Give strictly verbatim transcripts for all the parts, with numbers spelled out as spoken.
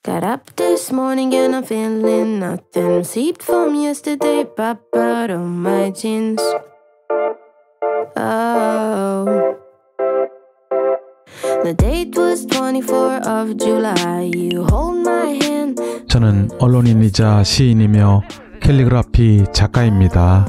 Got up this morning and I'm feeling nothing. Received from yesterday, pop out of my jeans. Oh, the date was twenty-fourth of July. You hold my hand. 저는 언론인이자 시인이며 캘리그라피 작가입니다.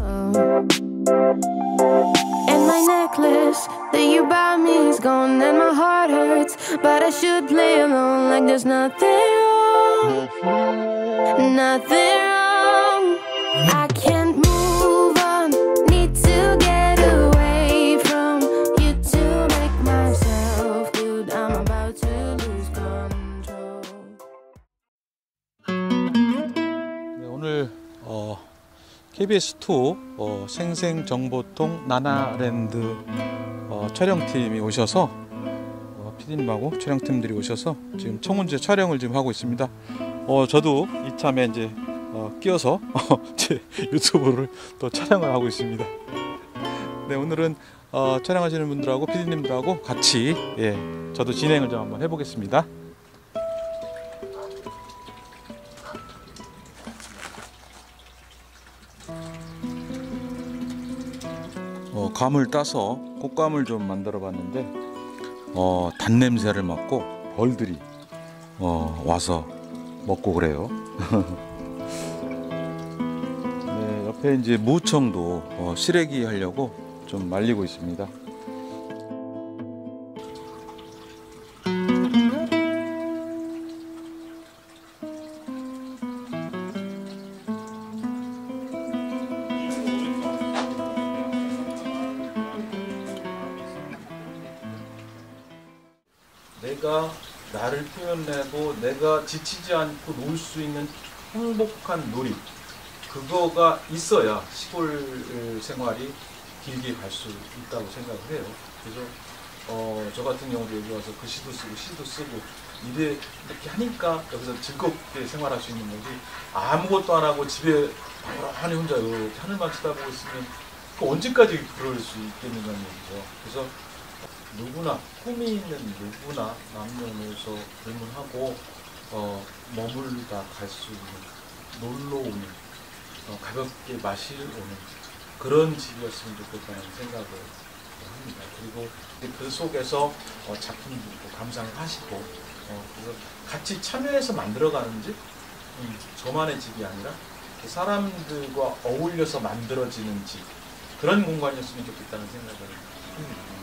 And my necklace that you bought me is gone and my heart hurts, but I should play alone like there's nothing wrong. Nothing wrong. I can't move on. Need to get away from you to make myself good. I'm about to lose control. 네, 오늘 어, 케이비에스 투 어, 생생정보통 나나랜드 어, 촬영팀이 오셔서 어, 피디님하고 촬영팀들이 오셔서 지금 청운제 촬영을 지금 하고 있습니다. 어, 저도 이참에 이제 어, 끼어서 제 유튜브를 또 촬영을 하고 있습니다. 네, 오늘은 어, 촬영하시는 분들하고 피디님들하고 같이 예, 저도 진행을 좀 한번 해보겠습니다. 어, 감을 따서 꽃감을 좀 만들어 봤는데 어, 단냄새를 맡고 벌들이 어, 와서 먹고 그래요. 네, 옆에 이제 무청도 어, 시래기 하려고 좀 말리고 있습니다. 내가 나를 표현하고 내가 지치지 않고 놀 수 있는 행복한 놀이, 그거가 있어야 시골 생활이 길게 갈 수 있다고 생각을 해요. 그래서 어, 저 같은 경우도 여기 와서 글씨도 쓰고 시도 쓰고 이래 이렇게 하니까 여기서 즐겁게 생활할 수 있는 거지, 아무것도 안 하고 집에 가만히 혼자 이렇게 하늘만 쳐다보고 있으면 그 언제까지 그럴 수 있겠느냐는 얘기죠. 그래서 누구나, 꿈이 있는 누구나 남녀노소 불문하고 어, 머물다 갈 수 있는, 놀러 오는, 어, 가볍게 마실 오는 그런 집이었으면 좋겠다는 생각을 합니다. 그리고 그 속에서 어, 작품들도 감상을 하시고 어, 그래서 같이 참여해서 만들어가는 집, 음, 저만의 집이 아니라 사람들과 어울려서 만들어지는 집, 그런 공간이었으면 좋겠다는 생각을 합니다.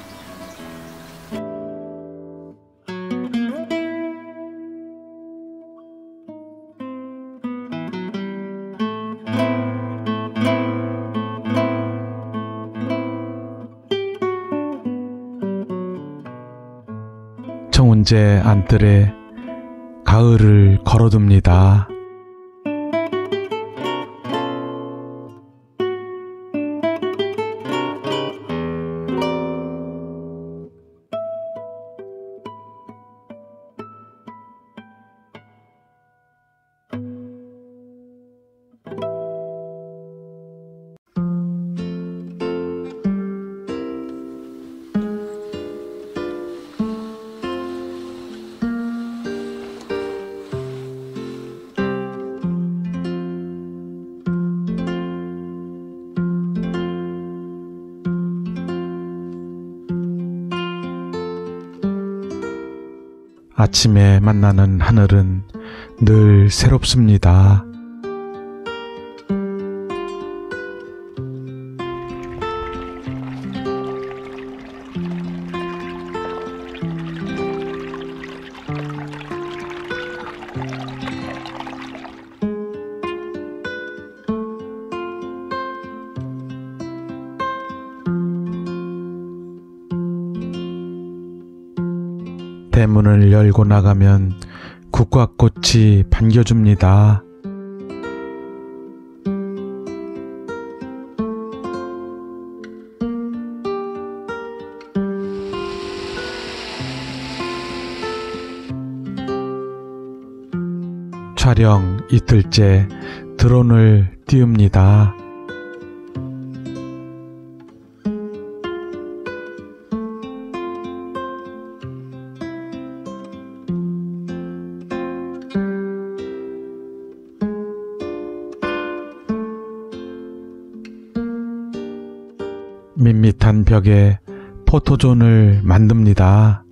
청운제 안뜰에 가을을 걸어둡니다. 아침에 만나는 하늘은 늘 새롭습니다. 대문을 열고 나가면 국화꽃이 반겨줍니다. 촬영 이틀째 드론을 띄웁니다. 밋밋한 벽에 포토존을 만듭니다.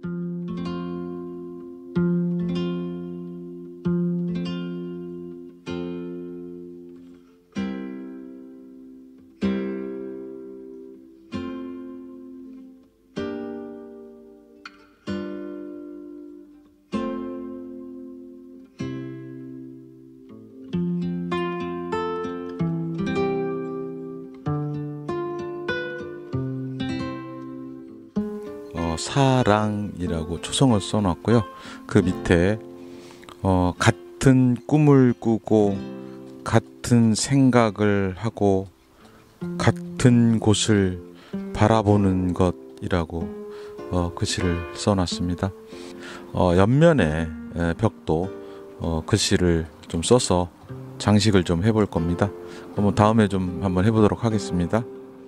사랑이라고 초성을 써놨고요. 그 밑에 어, 같은 꿈을 꾸고 같은 생각을 하고 같은 곳을 바라보는 것이라고 어, 글씨를 써놨습니다. 어, 옆면에 에, 벽도 어, 글씨를 좀 써서 장식을 좀 해볼 겁니다. 그럼 다음에 좀 한번 해보도록 하겠습니다.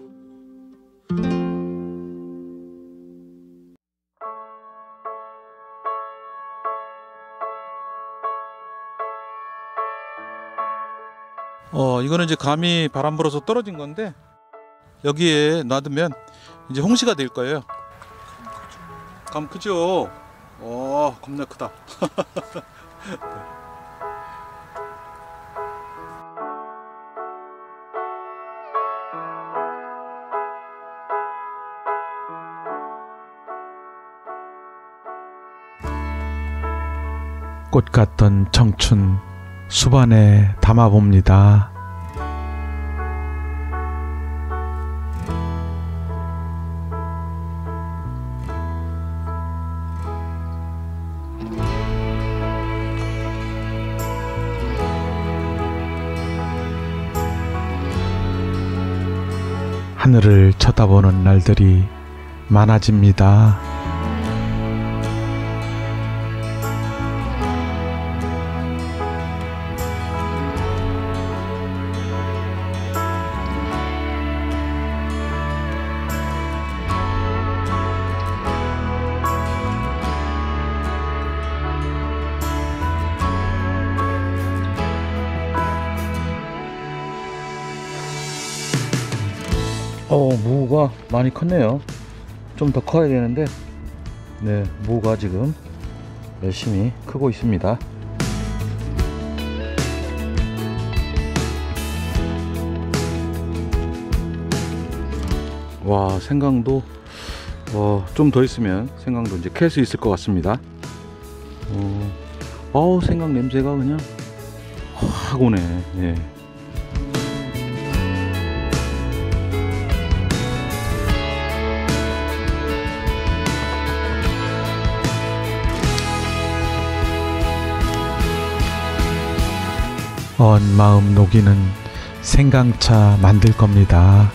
어, 이거는 이제 감이 바람 불어서 떨어진 건데 여기에 놔두면 이제 홍시가 될 거예요. 감 크죠? 어, 겁나 크다. 꽃 같던 청춘 수반에 담아봅니다. 하늘을 쳐다보는 날들이 많아집니다. 어, 무가 많이 컸네요. 좀 더 커야 되는데, 네, 무가 지금 열심히 크고 있습니다. 와, 생강도 어, 좀 더 있으면 생강도 이제 캘 수 있을 것 같습니다. 어, 어우, 생강 냄새가 그냥 확 오네. 네. 언 마음 녹이는 생강차 만들 겁니다.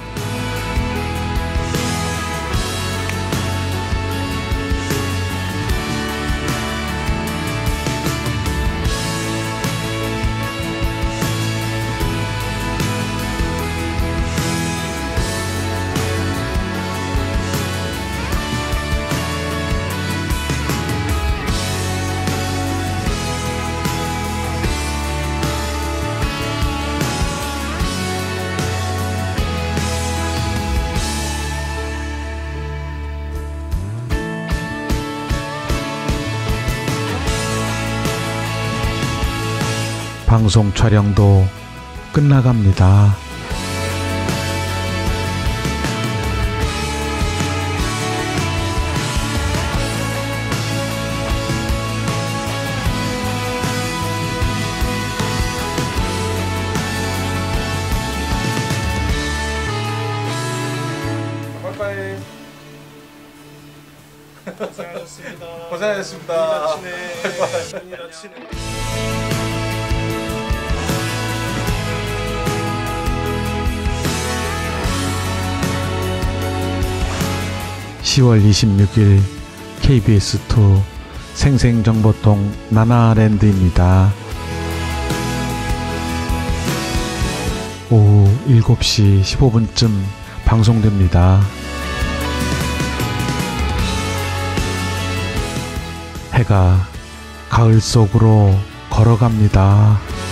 방송 촬영도 끝나갑니다. 빠이빠이. 고생하셨습니다. 고생하셨습니다. 좋은 일 아침에. 시월 이십육일 케이비에스 투 생생정보통 나나랜드입니다. 오후 일곱시 십오분쯤 방송됩니다. 해가 가을 속으로 걸어갑니다.